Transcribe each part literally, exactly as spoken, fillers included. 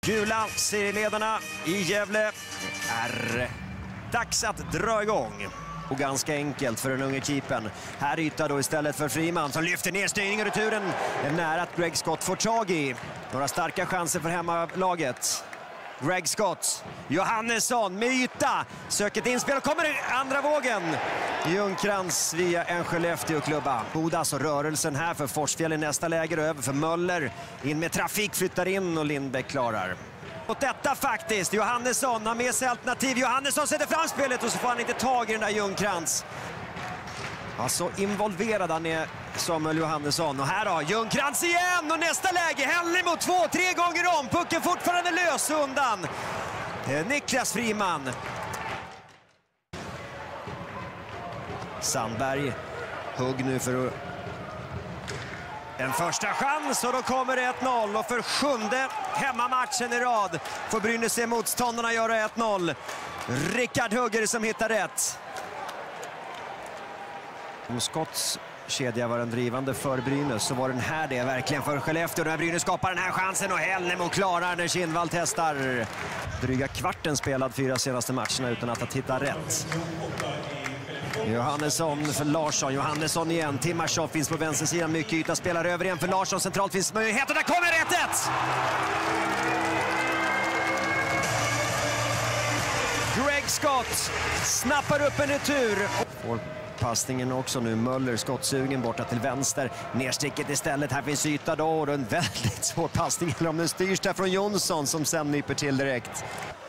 gula serieledarna i Gävle. Det är dags att dra igång. Och ganska enkelt för den unge keepern. Här ytar då istället för Friman som lyfter ner styrning och returen. Det är nära att Greg Scott får tag i. Några starka chanser för hemmalaget. Greg Scott, Johannesson med yta. Söker ett inspel och kommer andra vågen. Ljungcrantz via en Skellefteå-klubba. Bodas och rörelsen här för Forsfjäll i nästa läger över för Möller. In med trafik, flyttar in och Lindbäck klarar. Och detta faktiskt, Johannesson har med sig alternativ. Johannesson sätter fram spelet och så får han inte tag i den där Ljungcrantz. Alltså involverad han är Samuel Johannesson. Och här då, Ljungcrantz igen och nästa läge. Hällnemo två, tre gånger om. Pucken fortfarande lös undan. Niklas Friman. Sandberg hugg nu för en första chans och då kommer det ett noll. Och för sjunde hemmamatchen i rad får Brynäs se motståndarna göra ett noll. Rickard Hugger som hittar rätt. Om Scotts kedja var en drivande för Brynäs så var den här det verkligen för Skellefteå. När Brynäs skapar den här chansen och Hällnemo klarar när Kindvall testar. Dryga kvarten spelad fyra senaste matcherna utan att ha hittat rätt. Johannesson för Larsson, Johannesson igen. Timashov finns på vänstersidan, mycket yta, spelar över igen för Larsson. Centralt finns möjlighet och där kommer ett ett! Greg Scott snappar upp en retur. Får passningen också nu, Möller skottsugen borta till vänster. Nersticket istället, här finns yta då och en väldigt svår passning. Eller om den styrs där från Jonsson som sen nyper till direkt.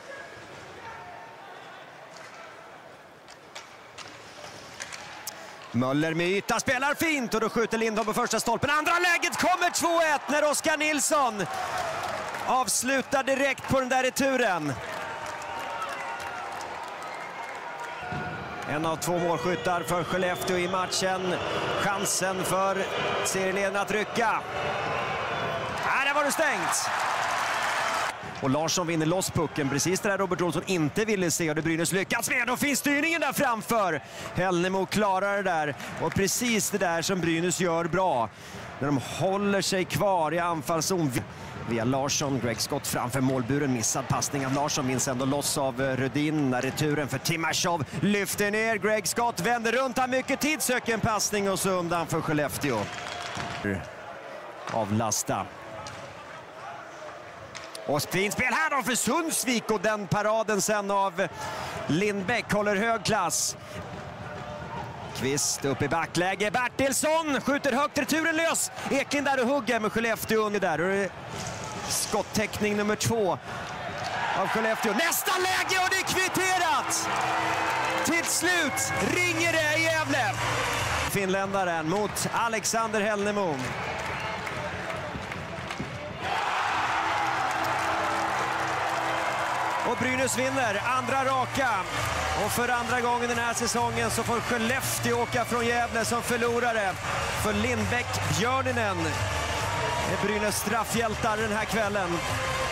Möller med yta, spelar fint och då skjuter Lindholm på första stolpen. Andra läget kommer två ett när Oskar Nilsson avslutar direkt på den där returen. En av två målskyttar för Skellefteå i matchen. Chansen för serieledarna att rycka. Här, där var det stängt. Och Larsson vinner loss pucken, precis det där Robert Olsson inte ville se och det Brynäs lyckats med. Då finns styrningen där framför. Hällnemo klarar det där och precis det där som Brynäs gör bra. När de håller sig kvar i anfallszon. Via Larsson, Greg Scott framför målburen, missad passning av Larsson, vinns ändå loss av Rudin. När returen för Timashov lyfter ner, Greg Scott vänder runt, har mycket tid, söker en passning och så undan för Skellefteå. Avlasta. Och fint spel här då för Sundsvik och den paraden sen av Lindbäck håller hög klass. Kvist upp i backläge, Bertilsson skjuter högt, returen lös. Eklind där och hugger med Skellefteå under där. Och skottäckning nummer två av Skellefteå. Nästa läge och det är kvitterat! Till slut ringer det i Gävle. Finländaren mot Alexander Hällnemo. Och Brynäs vinner andra raka. Och för andra gången den här säsongen så får Skellefteå åka från Gävle som förlorare. För Lindbäck Björninen är Brynäs straffhjältar den här kvällen.